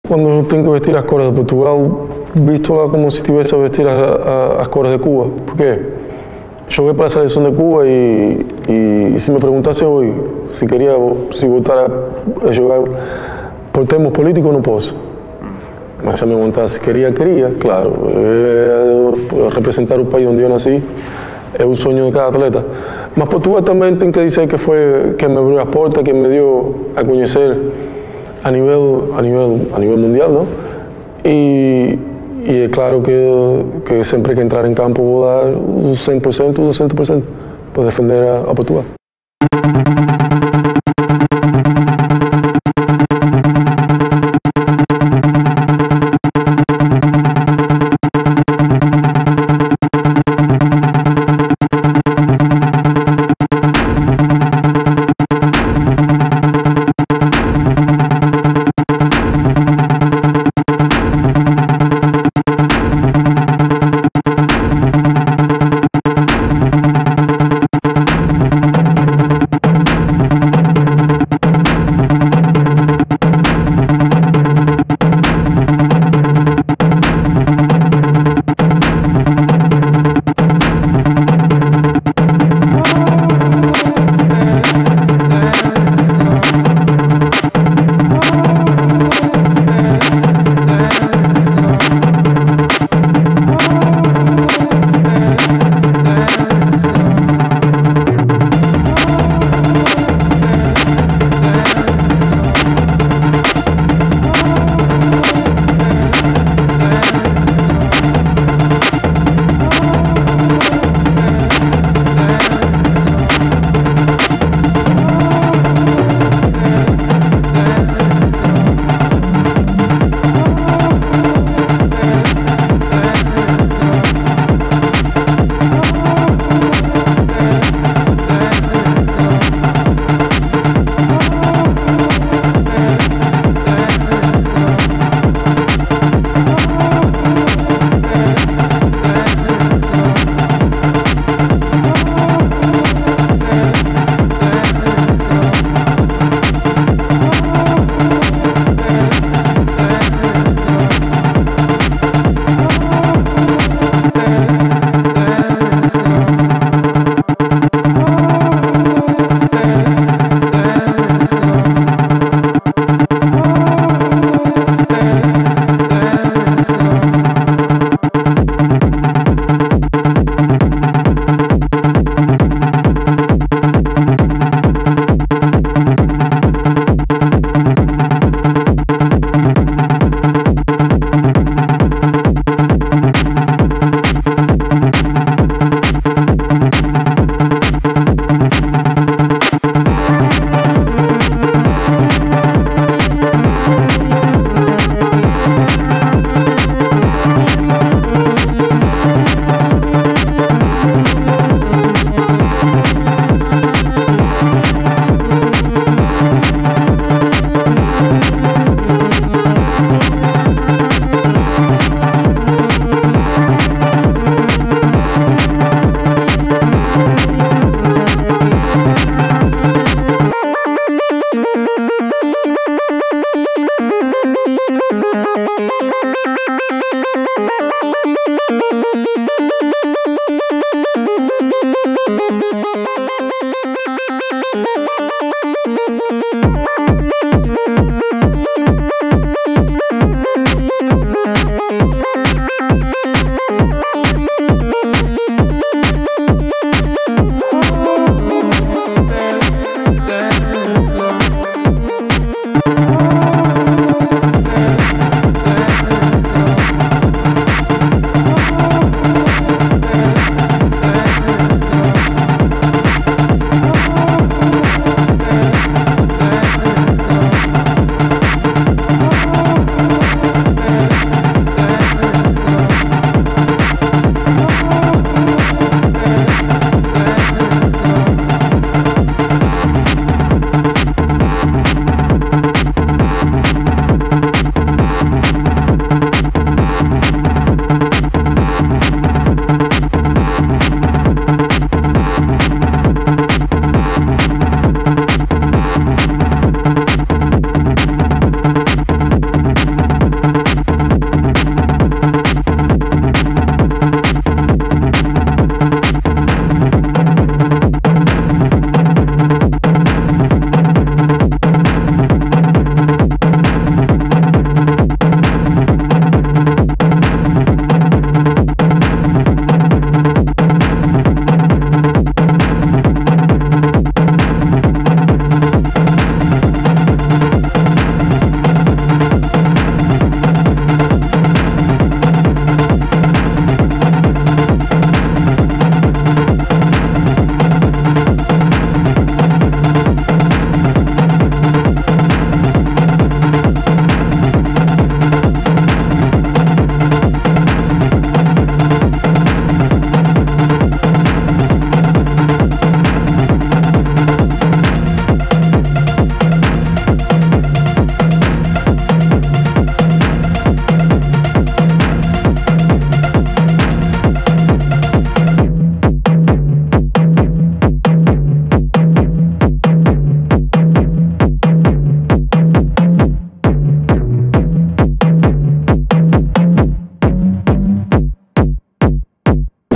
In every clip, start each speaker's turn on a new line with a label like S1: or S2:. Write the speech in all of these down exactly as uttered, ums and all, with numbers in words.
S1: Cuando eu tenho que vestir as cores de Portugal, visto-la como se estivesse a vestir a, a, as cores de Cuba. Por quê? Joguei para a seleção de Cuba e, e, e se me perguntasse hoje se queria se voltar a, a jogar por termos políticos, não posso. Mas se me perguntasse se queria, queria, claro. É, representar o país onde eu nasci é o sonho de cada atleta. Mas Portugal também tem que dizer que foi que me abriu as portas, que me deu a conhecer a nível, a nível, a nível mundial, não? E, e é claro que, que sempre que entrar em campo vou dar o cem por cento, o duzentos por cento para defender a, a Portugal.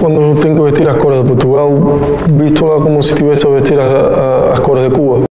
S1: Cuando yo tengo que vestir las cores de Portugal, vístola como si estuviese a vestir a- a- las cores de Cuba.